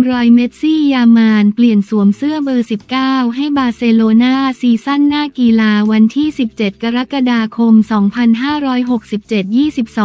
รอยเมสซี่ยามานเปลี่ยนสวมเสื้อเบอร์ 19 ให้บาร์เซโลนาซีซั่นหน้ากีฬาวันที่ 17 กรกฎาคม 2567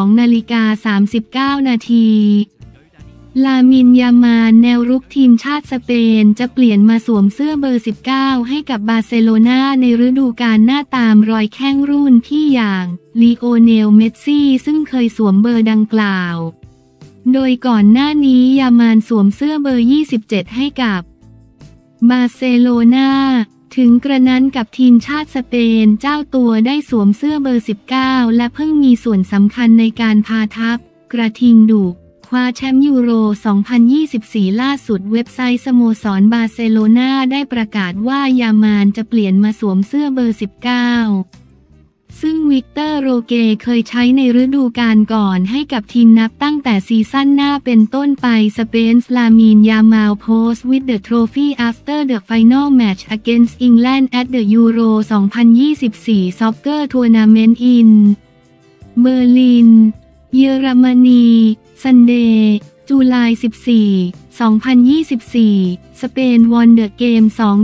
22:39 นาทีลามินยามานแนวรุกทีมชาติสเปนจะเปลี่ยนมาสวมเสื้อเบอร์ 19 ให้กับบาร์เซโลนาในฤดูกาลหน้าตามรอยแข้งรุ่นพี่อย่างลีโอเนลเมสซี่ซึ่งเคยสวมเบอร์ดังกล่าวโดยก่อนหน้านี้ยามานสวมเสื้อเบอร์ 27 ให้กับบาร์เซโลนาถึงกระนั้นกับทีมชาติสเปนเจ้าตัวได้สวมเสื้อเบอร์ 19 และเพิ่งมีส่วนสำคัญในการพาทัพกระทิงดุคว้าแชมป์ยูโร 2024 ล่าสุดเว็บไซต์สโมสรบาร์เซโลนาได้ประกาศว่ายามานจะเปลี่ยนมาสวมเสื้อเบอร์ 19 ซึ่งวิกเตอร์โรเกเคยใช้ในฤดูกาลก่อนให้กับทีมนับตั้งแต่ซีซั่นหน้าเป็นต้นไปสเปนลามินยามาล post with the trophy after the final match against England at the Euro 2024 Soccer Tournament in Berlin เยอรมนีซันเดย์ จุลาย 14 2024 สเปนวอนเดอะเกม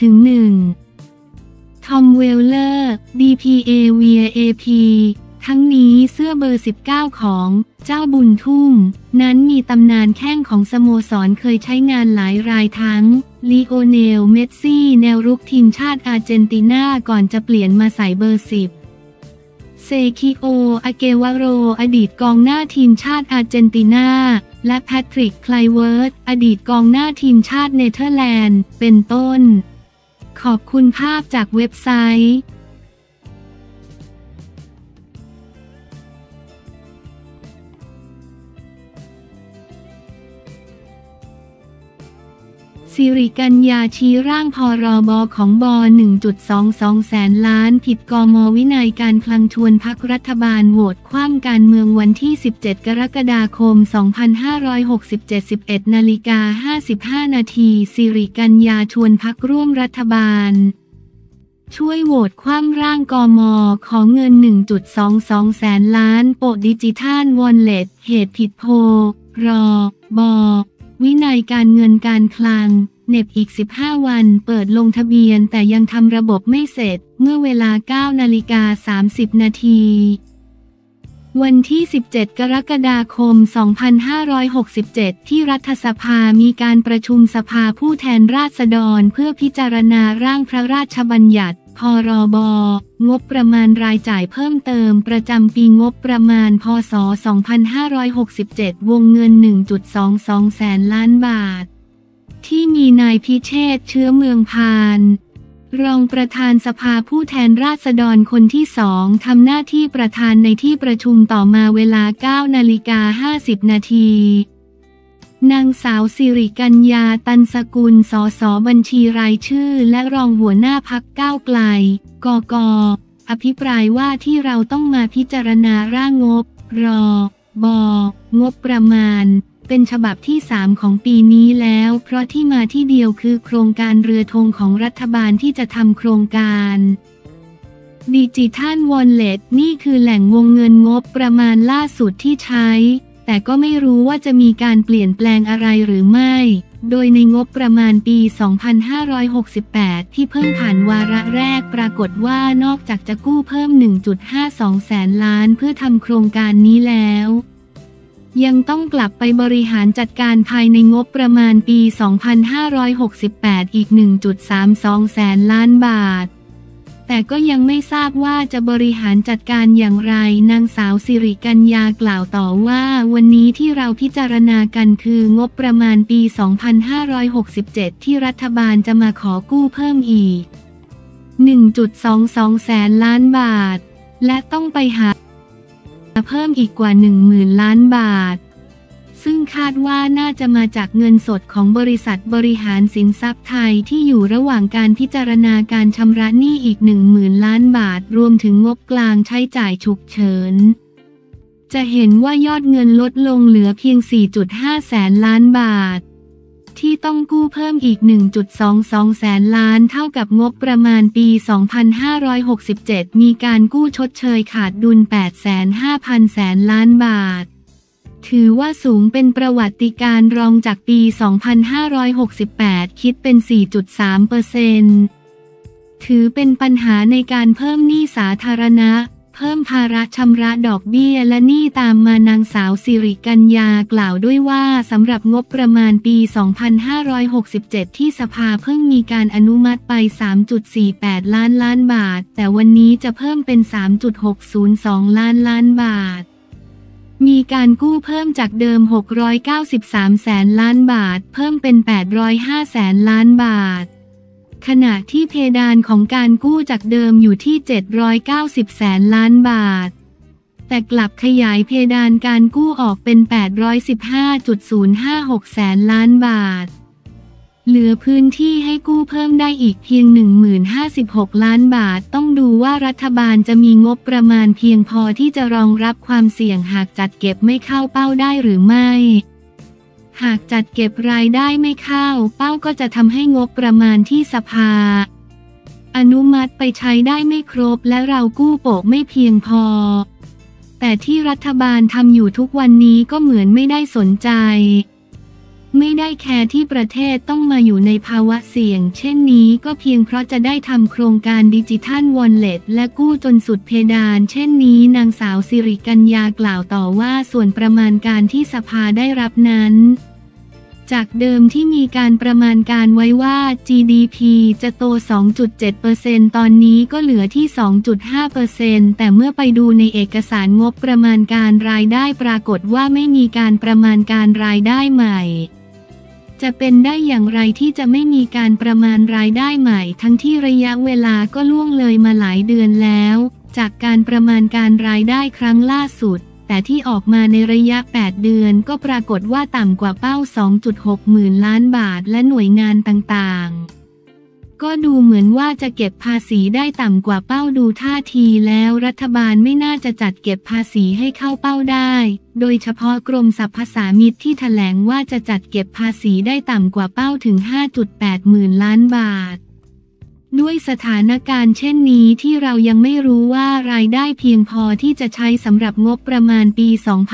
2-1 ทอมเวลเลอร์ DPA via AP ทั้งนี้เสื้อเบอร์ 19 ของเจ้าบุญทุ่มนั้นมีตำนานแข้งของสโมสรเคยใช้งานหลายรายทั้งลีโอเนลเมสซี่แนวรุกทีมชาติอาร์เจนตินาก่อนจะเปลี่ยนมาใส่เบอร์ 10เซคิโอ อาเกวาโรอดีตกองหน้าทีมชาติอาร์เจนตินาและแพทริก ไคลเวิร์ธอดีตกองหน้าทีมชาติเนเธอร์แลนด์เป็นต้นขอบคุณภาพจากเว็บไซต์สิริกัญญาชี้ร่างพรบของบ.1.22 แสนล้านผิดกม.วินัยการคลังชวนพรรครัฐบาลโหวตคว่ำการเมืองวันที่ 17 กรกฎาคม 2567 11:55 นาทีสิริกัญญาชวนพรรคร่วมรัฐบาลช่วยโหวตคว่ำร่างกม.ของเงิน 1.22 แสนล้านโปะดิจิทัลวอลเล็ตเหตุผิดโพรบ.วินัยการเงินการคลังเหน็บอีก 15 วันเปิดลงทะเบียนแต่ยังทำระบบไม่เสร็จเมื่อเวลา 9:30 นาทีวันที่ 17 กรกฎาคม 2567 ที่รัฐสภามีการประชุมสภาผู้แทนราษฎรเพื่อพิจารณาร่างพระราชบัญญัติพรบ.งบประมาณรายจ่ายเพิ่มเติมประจำปีงบประมาณพ.ศ. 2567 วงเงิน 1.22 แสนล้านบาทที่มีนายพิเชษฐ์เชื้อเมืองพานรองประธานสภาผู้แทนราษฎรคนที่2ทำหน้าที่ประธานในที่ประชุมต่อมาเวลา 9:50 นาทีนางสาวสิริกัญญา ตันสกุล สส.บัญชีรายชื่อและรองหัวหน้าพรรคก้าวไกล กก.อภิปรายว่าที่เราต้องมาพิจารณาร่างงบรบ.งบประมาณเป็นฉบับที่ 3 ของปีนี้แล้วเพราะที่มาที่เดียวคือโครงการเรือธงของรัฐบาลที่จะทำโครงการดิจิทัลวอลเล็ตนี่คือแหล่งวงเงินงบประมาณล่าสุดที่ใช้แต่ก็ไม่รู้ว่าจะมีการเปลี่ยนแปลงอะไรหรือไม่โดยในงบประมาณปี 2568 ที่เพิ่งผ่านวาระแรกปรากฏว่านอกจากจะกู้เพิ่ม 1.52 แสนล้านเพื่อทำโครงการนี้แล้วยังต้องกลับไปบริหารจัดการภายในงบประมาณปี 2568 อีก 1.32 แสนล้านบาทแต่ก็ยังไม่ทราบว่าจะบริหารจัดการอย่างไรนางสาวสิริกัญญากล่าวต่อว่าวันนี้ที่เราพิจารณากันคืองบประมาณปี 2567 ที่รัฐบาลจะมาขอกู้เพิ่มอีก 1.22 แสนล้านบาทและต้องไปหาเพิ่มอีกกว่า 10,000 ล้านบาทซึ่งคาดว่าน่าจะมาจากเงินสดของบริษัทบริหารสินทรัพย์ไทยที่อยู่ระหว่างการพิจารณาการชำระหนี้อีก 10,000 ล้านบาทรวมถึงงบกลางใช้จ่ายฉุกเฉินจะเห็นว่ายอดเงินลดลงเหลือเพียง 4.5 แสนล้านบาทที่ต้องกู้เพิ่มอีก 1.22 แสนล้านเท่ากับงบประมาณปี 2567 มีการกู้ชดเชยขาดดุล 8,500,000 แสนล้านบาทถือว่าสูงเป็นประวัติการณ์รองจากปี 2568 คิดเป็น 4.3%ถือเป็นปัญหาในการเพิ่มหนี้สาธารณะเพิ่มภาระชำระดอกเบี้ยและหนี้ตามมานางสาวสิริกัญญากล่าวด้วยว่าสำหรับงบประมาณปี 2567 ที่สภาเพิ่งมีการอนุมัติไป 3.48 ล้านบาทแต่วันนี้จะเพิ่มเป็น 3.602 ล้านบาทมีการกู้เพิ่มจากเดิม693 แสนล้านบาทเพิ่มเป็น805 แสนล้านบาทขณะที่เพดานของการกู้จากเดิมอยู่ที่790 แสนล้านบาทแต่กลับขยายเพดานการกู้ออกเป็น815.056 แสนล้านบาทเหลือพื้นที่ให้กู้เพิ่มได้อีกเพียง 1056 ล้านบาทต้องดูว่ารัฐบาลจะมีงบประมาณเพียงพอที่จะรองรับความเสี่ยงหากจัดเก็บไม่เข้าเป้าได้หรือไม่หากจัดเก็บรายได้ไม่เข้าเป้าก็จะทำให้งบประมาณที่สภาอนุมัติไปใช้ได้ไม่ครบและเรากู้โปะไม่เพียงพอแต่ที่รัฐบาลทำอยู่ทุกวันนี้ก็เหมือนไม่ได้สนใจไม่ได้แคร์ที่ประเทศต้องมาอยู่ในภาวะเสี่ยงเช่นนี้ก็เพียงเพราะจะได้ทำโครงการดิจิทัลวอลเล็ตและกู้จนสุดเพดานเช่นนี้นางสาวสิริกัญญากล่าวต่อว่าส่วนประมาณการที่สภาได้รับนั้นจากเดิมที่มีการประมาณการไว้ว่า GDP จะโต 2.7% ตอนนี้ก็เหลือที่ 2.5% แต่เมื่อไปดูในเอกสารงบประมาณการรายได้ปรากฏว่าไม่มีการประมาณการรายได้ใหม่จะเป็นได้อย่างไรที่จะไม่มีการประมาณรายได้ใหม่ทั้งที่ระยะเวลาก็ล่วงเลยมาหลายเดือนแล้วจากการประมาณการรายได้ครั้งล่าสุดแต่ที่ออกมาในระยะ 8 เดือนก็ปรากฏว่าต่ำกว่าเป้า 2.6 หมื่นล้านบาทและหน่วยงานต่างๆก็ดูเหมือนว่าจะเก็บภาษีได้ต่ำกว่าเป้าดูท่าทีแล้วรัฐบาลไม่น่าจะจัดเก็บภาษีให้เข้าเป้าได้โดยเฉพาะกรมสรรพสามิตที่แถลงว่าจะจัดเก็บภาษีได้ต่ำกว่าเป้าถึง 5.8 หมื่นล้านบาทด้วยสถานการณ์เช่นนี้ที่เรายังไม่รู้ว่ารายได้เพียงพอที่จะใช้สำหรับงบประมาณปี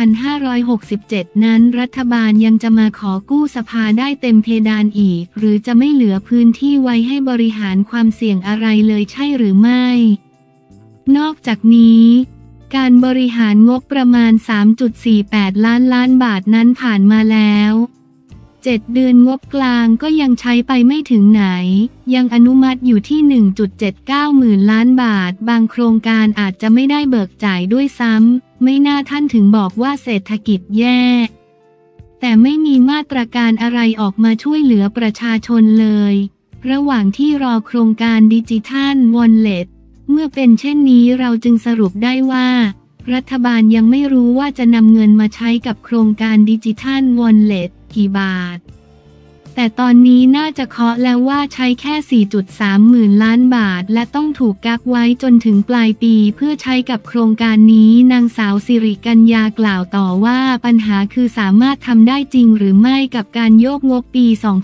2567 นั้นรัฐบาลยังจะมาขอกู้สภาได้เต็มเพดานอีกหรือจะไม่เหลือพื้นที่ไว้ให้บริหารความเสี่ยงอะไรเลยใช่หรือไม่นอกจากนี้การบริหารงบประมาณ 3.48 ล้านบาทนั้นผ่านมาแล้ว7 เดือนงบกลางก็ยังใช้ไปไม่ถึงไหนยังอนุมัติอยู่ที่ 1.79 หมื่นล้านบาทบางโครงการอาจจะไม่ได้เบิกจ่ายด้วยซ้ำไม่น่าท่านถึงบอกว่าเศรษฐกิจแย่แต่ไม่มีมาตรการอะไรออกมาช่วยเหลือประชาชนเลยระหว่างที่รอโครงการดิจิทัลวอลเล็ตเมื่อเป็นเช่นนี้เราจึงสรุปได้ว่ารัฐบาลยังไม่รู้ว่าจะนำเงินมาใช้กับโครงการดิจิทัลวอลเล็ตกี่บาทแต่ตอนนี้น่าจะเคาะแล้วว่าใช้แค่ 4.3 หมื่นล้านบาทและต้องถูกกักไว้จนถึงปลายปีเพื่อใช้กับโครงการนี้นางสาวสิริกัญญากล่าวต่อว่าปัญหาคือสามารถทำได้จริงหรือไม่กับการโยกงบปี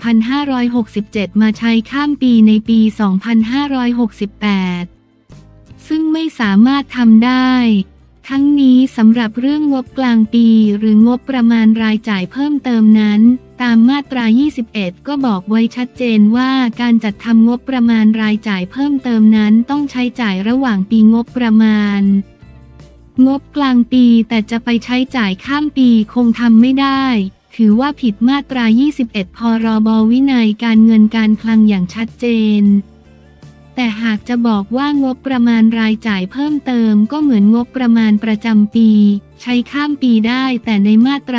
2567 มาใช้ข้ามปีในปี 2568 ซึ่งไม่สามารถทำได้ทั้งนี้สำหรับเรื่องงบกลางปีหรืองบประมาณรายจ่ายเพิ่มเติมนั้นตามมาตรา 21 ก็บอกไว้ชัดเจนว่าการจัดทำงบประมาณรายจ่ายเพิ่มเติมนั้นต้องใช้จ่ายระหว่างปีงบประมาณงบกลางปีแต่จะไปใช้จ่ายข้ามปีคงทำไม่ได้ถือว่าผิดมาตรา 21 พรบ.วินัยการเงินการคลังอย่างชัดเจนแต่หากจะบอกว่างบประมาณรายจ่ายเพิ่มเติมก็เหมือนงบประมาณประจำปีใช้ข้ามปีได้แต่ในมาตรา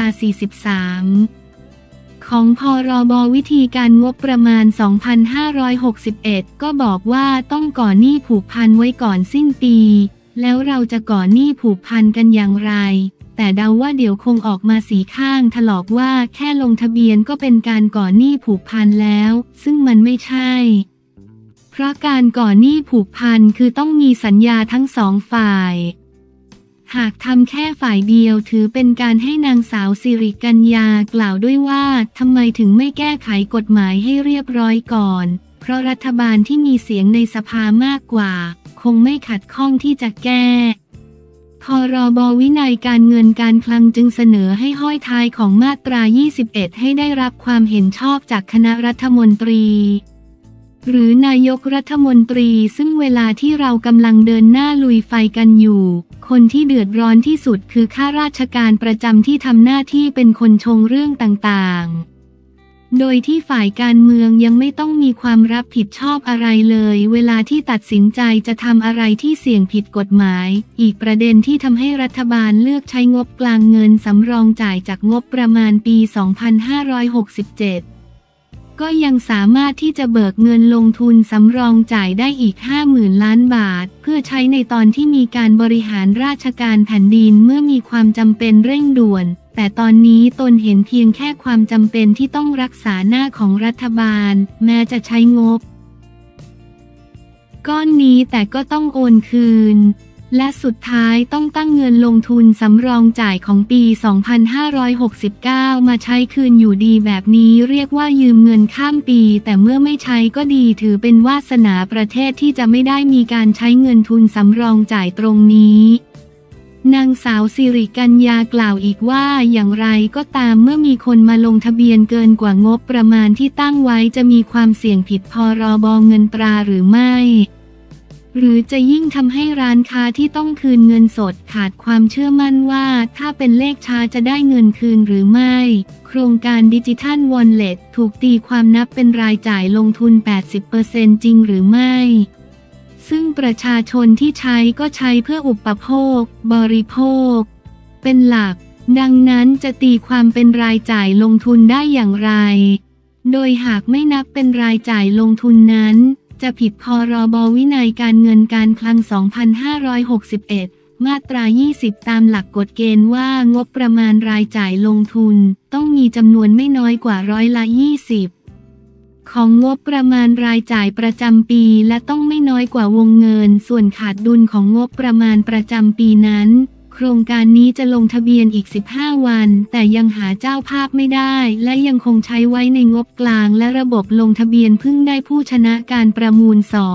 43 ของพรบ.วิธีการงบประมาณ 2561 ก็บอกว่าต้องก่อหนี้ผูกพันไว้ก่อนสิ้นปีแล้วเราจะก่อหนี้ผูกพันกันอย่างไรแต่เดาว่าเดี๋ยวคงออกมาสีข้างถลอกว่าแค่ลงทะเบียนก็เป็นการก่อหนี้ผูกพันแล้วซึ่งมันไม่ใช่เพราะการก่อหนี้ผูกพันคือต้องมีสัญญาทั้งสองฝ่ายหากทำแค่ฝ่ายเดียวถือเป็นการให้นางสาวสิริกัญญากล่าวด้วยว่าทำไมถึงไม่แก้ไขกฎหมายให้เรียบร้อยก่อนเพราะรัฐบาลที่มีเสียงในสภามากกว่าคงไม่ขัดข้องที่จะแก้พรบวินัยการเงินการคลังจึงเสนอให้ห้อยท้ายของมาตรา 21 ให้ได้รับความเห็นชอบจากคณะรัฐมนตรีหรือนายกรัฐมนตรีซึ่งเวลาที่เรากำลังเดินหน้าลุยไฟกันอยู่คนที่เดือดร้อนที่สุดคือข้าราชการประจำที่ทำหน้าที่เป็นคนชงเรื่องต่างๆโดยที่ฝ่ายการเมืองยังไม่ต้องมีความรับผิดชอบอะไรเลยเวลาที่ตัดสินใจจะทำอะไรที่เสี่ยงผิดกฎหมายอีกประเด็นที่ทำให้รัฐบาลเลือกใช้งบกลางเงินสำรองจ่ายจากงบประมาณปี 2567ก็ยังสามารถที่จะเบิกเงินลงทุนสำรองจ่ายได้อีก 50,000 ล้านบาทเพื่อใช้ในตอนที่มีการบริหารราชการแผ่นดินเมื่อมีความจำเป็นเร่งด่วนแต่ตอนนี้ตนเห็นเพียงแค่ความจำเป็นที่ต้องรักษาหน้าของรัฐบาลแม้จะใช้งบก้อนนี้แต่ก็ต้องโอนคืนและสุดท้ายต้องตั้งเงินลงทุนสำรองจ่ายของปี 2569 มาใช้คืนอยู่ดีแบบนี้เรียกว่ายืมเงินข้ามปีแต่เมื่อไม่ใช้ก็ดีถือเป็นวาสนาประเทศที่จะไม่ได้มีการใช้เงินทุนสำรองจ่ายตรงนี้นางสาวสิริกัญญากล่าวอีกว่าอย่างไรก็ตามเมื่อมีคนมาลงทะเบียนเกินกว่างบประมาณที่ตั้งไว้จะมีความเสี่ยงผิดพรบเงินตราหรือไม่หรือจะยิ่งทำให้ร้านค้าที่ต้องคืนเงินสดขาดความเชื่อมั่นว่าถ้าเป็นเลขช้าจะได้เงินคืนหรือไม่โครงการดิจิทัลวอลเล็ตถูกตีความนับเป็นรายจ่ายลงทุน 80% จริงหรือไม่ซึ่งประชาชนที่ใช้ก็ใช้เพื่ออุปโภคบริโภคเป็นหลักดังนั้นจะตีความเป็นรายจ่ายลงทุนได้อย่างไรโดยหากไม่นับเป็นรายจ่ายลงทุนนั้นจะผิดพรบวินัยการเงินการคลัง 2561 มาตรา 20 ตามหลักกฎเกณฑ์ว่างบประมาณรายจ่ายลงทุนต้องมีจำนวนไม่น้อยกว่า20%ของงบประมาณรายจ่ายประจำปีและต้องไม่น้อยกว่าวงเงินส่วนขาดดุลของงบประมาณประจำปีนั้นโครงการนี้จะลงทะเบียนอีก 15 วันแต่ยังหาเจ้าภาพไม่ได้และยังคงใช้ไว้ในงบกลางและระบบลงทะเบียนเพิ่งได้ผู้ชนะการประมูล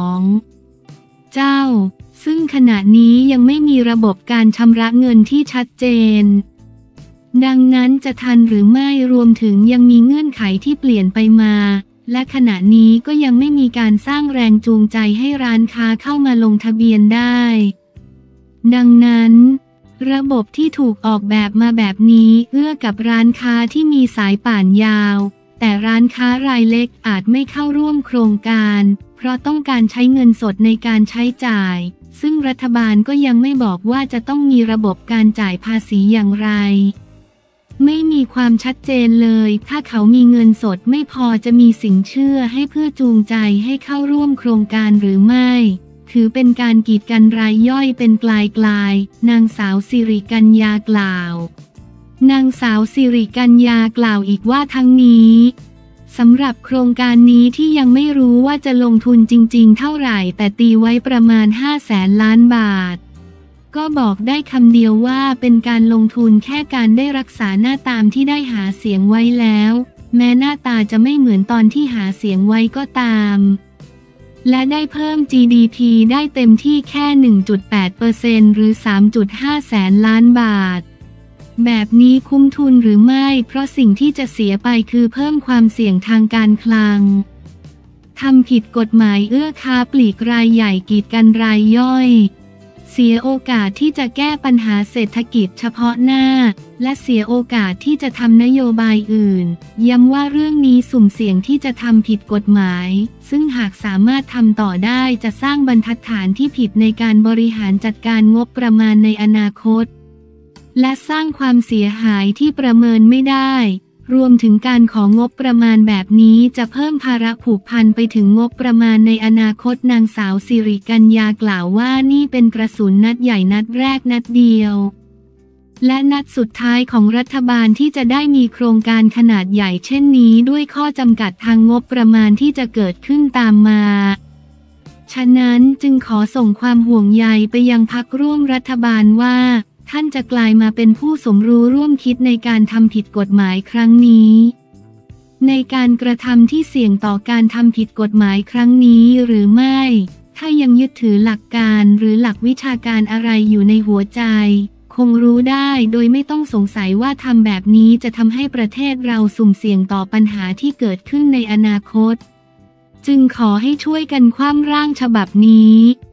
2เจ้าซึ่งขณะนี้ยังไม่มีระบบการชำระเงินที่ชัดเจนดังนั้นจะทันหรือไม่รวมถึงยังมีเงื่อนไขที่เปลี่ยนไปมาและขณะนี้ก็ยังไม่มีการสร้างแรงจูงใจให้ร้านค้าเข้ามาลงทะเบียนได้ดังนั้นระบบที่ถูกออกแบบมาแบบนี้เอื้อกับร้านค้าที่มีสายป่านยาวแต่ร้านค้ารายเล็กอาจไม่เข้าร่วมโครงการเพราะต้องการใช้เงินสดในการใช้จ่ายซึ่งรัฐบาลก็ยังไม่บอกว่าจะต้องมีระบบการจ่ายภาษีอย่างไรไม่มีความชัดเจนเลยถ้าเขามีเงินสดไม่พอจะมีสินเชื่อให้เพื่อจูงใจให้เข้าร่วมโครงการหรือไม่ถือเป็นการกีดกันรายย่อยเป็นกลายนางสาวสิริกัญญากล่าวนางสาวสิริกัญญากล่าวอีกว่าทั้งนี้สำหรับโครงการนี้ที่ยังไม่รู้ว่าจะลงทุนจริงๆเท่าไหร่แต่ตีไว้ประมาณ 500,000 ล้านบาทก็บอกได้คำเดียวว่าเป็นการลงทุนแค่การได้รักษาหน้าตามที่ได้หาเสียงไว้แล้วแม้หน้าตาจะไม่เหมือนตอนที่หาเสียงไว้ก็ตามและได้เพิ่ม GDP ได้เต็มที่แค่ 1.8% หรือ 3.5 แสนล้านบาทแบบนี้คุ้มทุนหรือไม่เพราะสิ่งที่จะเสียไปคือเพิ่มความเสี่ยงทางการคลังทำผิดกฎหมายเอื้อค้าปลีกรายใหญ่กีดกันรายย่อยเสียโอกาสที่จะแก้ปัญหาเศรษฐกิจเฉพาะหน้าและเสียโอกาสที่จะทำนโยบายอื่นย้ำว่าเรื่องนี้สุ่มเสี่ยงที่จะทำผิดกฎหมายซึ่งหากสามารถทำต่อได้จะสร้างบรรทัดฐานที่ผิดในการบริหารจัดการงบประมาณในอนาคตและสร้างความเสียหายที่ประเมินไม่ได้รวมถึงการของงบประมาณแบบนี้จะเพิ่มภาระผูกพันไปถึงงบประมาณในอนาคตนางสาวสิริกัญญากล่าวว่านี่เป็นกระสุนนัดใหญ่นัดแรกนัดเดียวและนัดสุดท้ายของรัฐบาลที่จะได้มีโครงการขนาดใหญ่เช่นนี้ด้วยข้อจำกัดทางงบประมาณที่จะเกิดขึ้นตามมาฉะนั้นจึงขอส่งความห่วงใยไปยังพรรคร่วมรัฐบาลว่าท่านจะกลายมาเป็นผู้สมรู้ร่วมคิดในการทำผิดกฎหมายครั้งนี้ในการกระทำที่เสี่ยงต่อการทำผิดกฎหมายครั้งนี้หรือไม่ถ้ายังยึดถือหลักการหรือหลักวิชาการอะไรอยู่ในหัวใจคงรู้ได้โดยไม่ต้องสงสัยว่าทำแบบนี้จะทำให้ประเทศเราสุ่มเสี่ยงต่อปัญหาที่เกิดขึ้นในอนาคตจึงขอให้ช่วยกันคว่ำร่างฉบับนี้